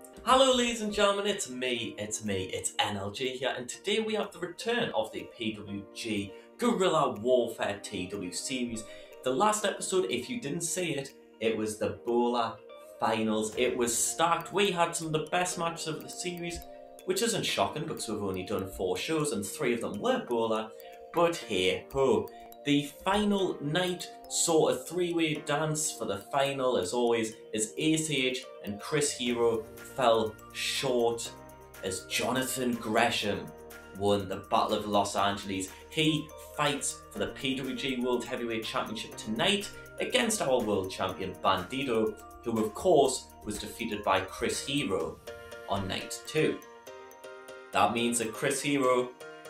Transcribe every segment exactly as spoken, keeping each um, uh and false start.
Hello ladies and gentlemen, it's me, it's me, it's N L G here, and today we have the return of the P W G Guerrilla Warfare T W series. The last episode, if you didn't see it, it was the Bola Finals. It was stacked. We had some of the best matches of the series, which isn't shocking because we've only done four shows and three of them were Bola, but hey ho. The final night saw a three-way dance for the final, as always, as A C H and Chris Hero fell short, as Jonathan Gresham won the Battle of Los Angeles. He fights for the P W G World Heavyweight Championship tonight against our world champion Bandido, who of course was defeated by Chris Hero on night two. That means that Chris Hero,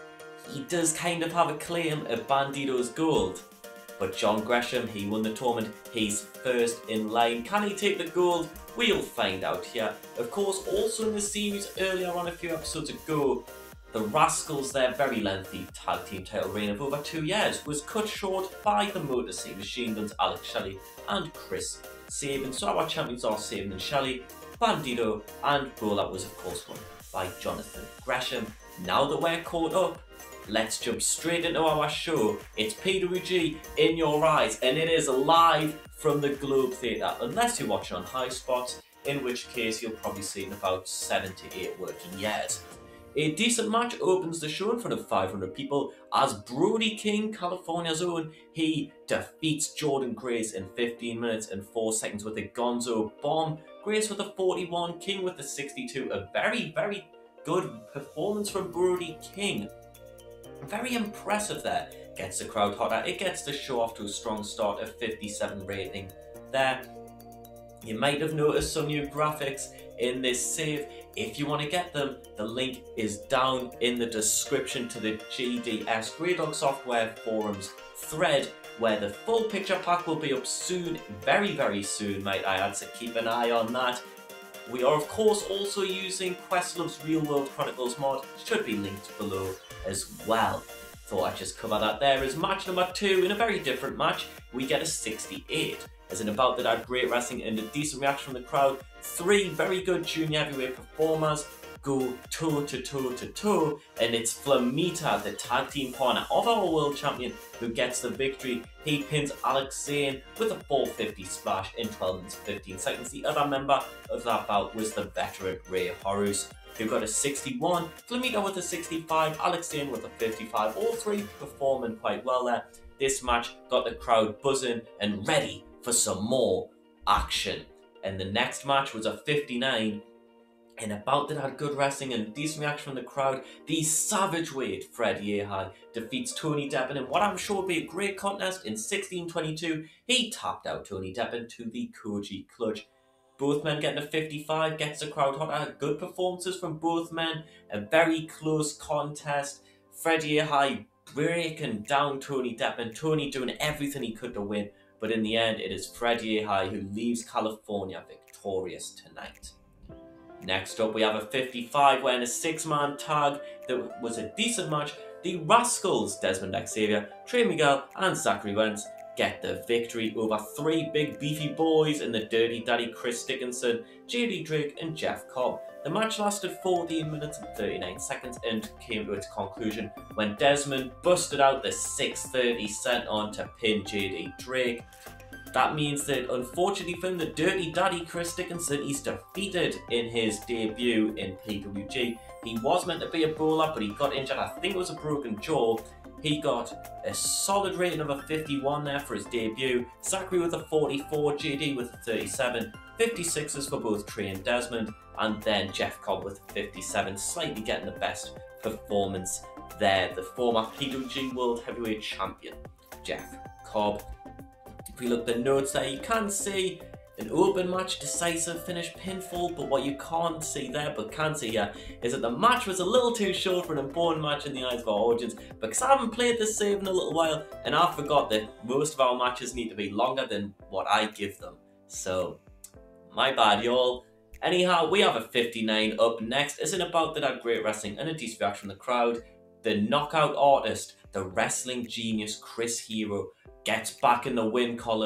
he does kind of have a claim at Bandido's gold. But John Gresham, he won the tournament, he's first in line. Can he take the gold? We'll find out here. Of course, also in the series earlier on a few episodes ago, the Rascals, their very lengthy tag team title reign of over two years, was cut short by the Motor City Machine Guns, Alex Shelley and Chris Sabin. So our champions are Sabin and Shelley, Bandido, and Bola was of course won by Jonathan Gresham. Now that we're caught up, let's jump straight into our show. It's P W G in your eyes, and it is live from the Globe Theatre, unless you're watching on High Spots, in which case you'll probably see it in about seven to eight working years. A decent match opens the show in front of five hundred people as Brody King, California's own, he defeats Jordan Grace in fifteen minutes and four seconds with a Gonzo bomb. Grace with a forty-one, King with a sixty-two. A very, very good performance from Brody King. Very impressive there. Gets the crowd hotter. It gets the show off to a strong start, a fifty-seven rating there. You might have noticed some new graphics in this save. If you want to get them, the link is down in the description to the G D S Grey Dog Software Forums thread, where the full picture pack will be up soon, very very soon might I add, so keep an eye on that. We are of course also using Questlove's Real World Chronicles mod, should be linked below as well. Thought I'd just cover that there. As match number two, in a very different match, we get a sixty-eight. As in a bout that had great wrestling and a decent reaction from the crowd, three very good junior heavyweight performers go toe to toe to toe, and it's Flamita, the tag team partner of our world champion, who gets the victory. He pins Alex Zane with a four fifty splash in twelve minutes fifteen seconds. The other member of that bout was the veteran Ray Horus, who got a sixty-one, Flamita with a sixty-five, Alex Zane with a fifty-five, all three performing quite well there. This match got the crowd buzzing and ready for some more action. And the next match was a fifty-nine, in a bout that had good wrestling and decent reaction from the crowd. The savage weight Fred Yehi defeats Tony Deppen in what I'm sure will be a great contest. In sixteen twenty-two, he tapped out Tony Deppen to the Koji Clutch. Both men getting a fifty-five, gets the crowd hot. Good performances from both men. A very close contest. Fred Yehi breaking down Tony Deppen. Tony doing everything he could to win. But in the end, it is Fred Yehi who leaves California victorious tonight. Next up, we have a fifty-five, where in a six-man tag that was a decent match, the Rascals, Desmond Xavier, Trey Miguel, and Zachary Wentz get the victory over three big beefy boys in the Dirty Daddy Chris Dickinson, J D Drake, and Jeff Cobb. The match lasted fourteen minutes and thirty-nine seconds and came to its conclusion when Desmond busted out the six thirty sent on to pin J D Drake. That means that, unfortunately for him, the Dirty Daddy Chris Dickinson, he's defeated in his debut in P W G. He was meant to be a bowler, but he got injured. I think it was a broken jaw. He got a solid rating of a fifty-one there for his debut. Zachary with a forty-four, J D with a thirty-seven, fifty-sixes for both Trey and Desmond, and then Jeff Cobb with a fifty-seven, slightly getting the best performance there. The former P W G World Heavyweight Champion, Jeff Cobb. If we look at the notes there, you can see an open match, decisive finish, pinfall, but what you can't see there, but can see here, is that the match was a little too short for an important match in the eyes of our audience, because I haven't played this save in a little while, and I forgot that most of our matches need to be longer than what I give them. So, my bad, y'all. Anyhow, we have a fifty-nine up next. It's in a bout that had great wrestling and a decent reaction from the crowd. The knockout artist, the wrestling genius Chris Hero, gets back in the win column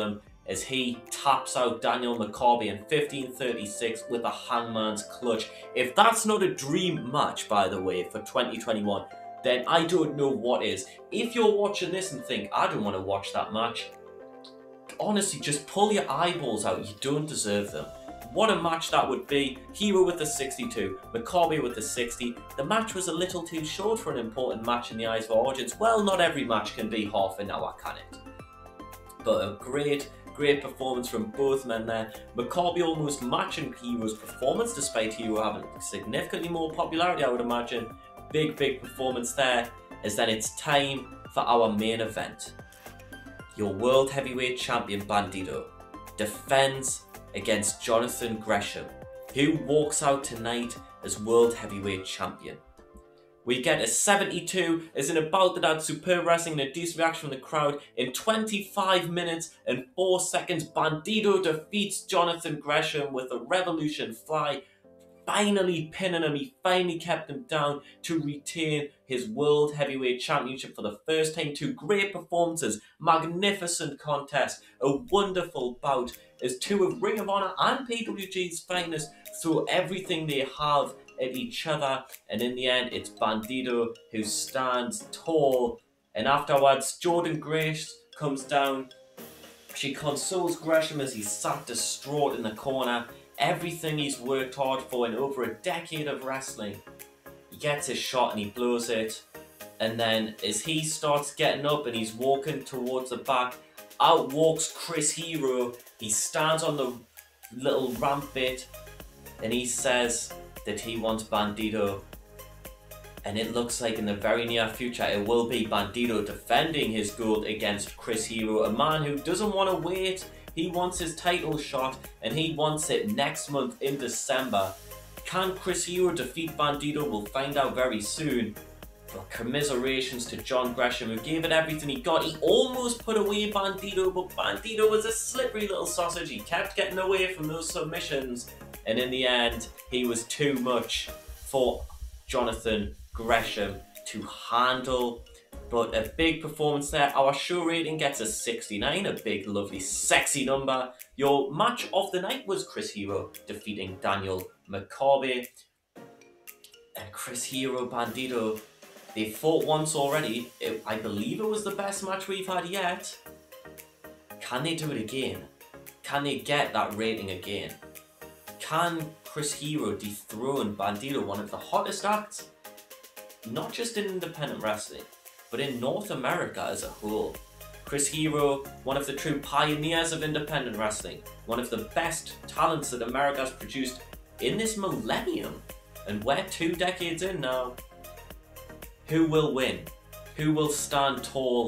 as he taps out Daniel McCarby in fifteen thirty-six with a hangman's clutch. If that's not a dream match, by the way, for twenty twenty-one, then I don't know what is. If you're watching this and think, I don't want to watch that match, honestly, just pull your eyeballs out. You don't deserve them. What a match that would be. Hero with the sixty-two, McCarby with the sixty. The match was a little too short for an important match in the eyes of our audience. Well, not every match can be half an hour, can it? But a great, great performance from both men there. McCarby almost matching Hero's performance, despite Hero having significantly more popularity, I would imagine. Big, big performance there, as then it's time for our main event. Your World Heavyweight Champion Bandido defends against Jonathan Gresham, who walks out tonight as World Heavyweight Champion. We get a seventy-two as in a bout that had superb wrestling and a decent reaction from the crowd. In twenty-five minutes and four seconds, Bandido defeats Jonathan Gresham with a Revolution Fly, finally pinning him. He finally kept him down to retain his World Heavyweight Championship for the first time. Two great performances, magnificent contest, a wonderful bout as two of Ring of Honor and P W G's finest throw everything they have at each other, and in the end it's Bandido who stands tall, and afterwards Jordynne Grace comes down. She consoles Gresham as he's sat distraught in the corner. Everything he's worked hard for in over a decade of wrestling. He gets his shot and he blows it, and then as he starts getting up and he's walking towards the back, out walks Chris Hero. He stands on the little ramp bit and he says that he wants Bandido, and it looks like in the very near future it will be Bandido defending his gold against Chris Hero, a man who doesn't want to wait. He wants his title shot and he wants it next month in December. Can Chris Hero defeat Bandido? We'll find out very soon. But commiserations to John Gresham, who gave it everything he got. He almost put away Bandido, but Bandido was a slippery little sausage. He kept getting away from those submissions, and in the end he was too much for Jonathan Gresham to handle. But a big performance there. Our show rating gets a sixty-nine, a big, lovely, sexy number. Your match of the night was Chris Hero defeating Daniel McCarby. And Chris Hero, Bandido, they fought once already. It, I believe it was the best match we've had yet. Can they do it again? Can they get that rating again? Can Chris Hero dethrone Bandido, one of the hottest acts, not just in independent wrestling, but in North America as a whole? Chris Hero, one of the true pioneers of independent wrestling, one of the best talents that America has produced in this millennium, and we're two decades in now. Who will win? Who will stand tall?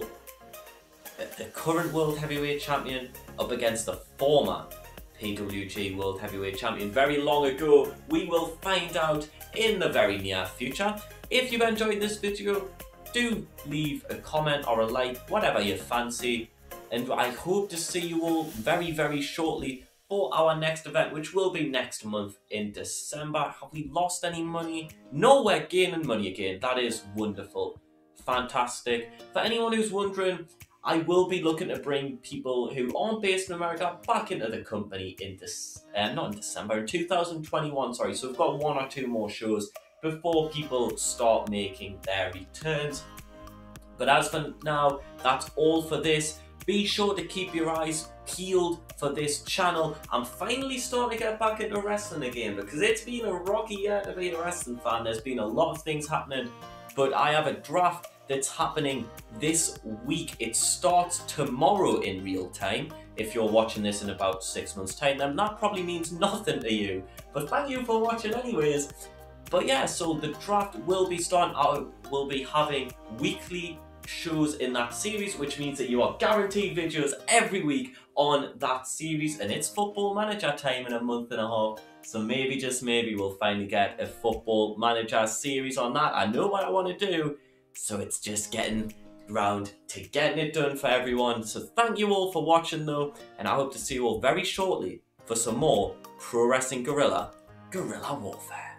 The current World Heavyweight Champion up against the former P W G World Heavyweight Champion very long ago? We will find out in the very near future. If you've enjoyed this video, do leave a comment or a like, whatever you fancy, and I hope to see you all very, very shortly for our next event, which will be next month in December. Have we lost any money? No, we're gaining money again. That is wonderful. Fantastic. For anyone who's wondering, I will be looking to bring people who aren't based in America back into the company in this, uh, not in December, in two thousand twenty-one, sorry. So we've got one or two more shows before people start making their returns. But as for now, that's all for this. Be sure to keep your eyes peeled for this channel. I'm finally starting to get back into wrestling again, because it's been a rocky year to be a wrestling fan. There's been a lot of things happening, but I have a draft that's happening this week. It starts tomorrow in real time. If you're watching this in about six months time, then that probably means nothing to you, but thank you for watching anyways. But yeah, so the draft will be starting out. We'll be having weekly shows in that series, which means that you are guaranteed videos every week on that series, and it's Football Manager time in a month and a half. So maybe, just maybe, we'll finally get a Football Manager series on that. I know what I want to do, so it's just getting round to getting it done for everyone. So thank you all for watching though, and I hope to see you all very shortly for some more Pro Wrestling Guerrilla Guerrilla Warfare.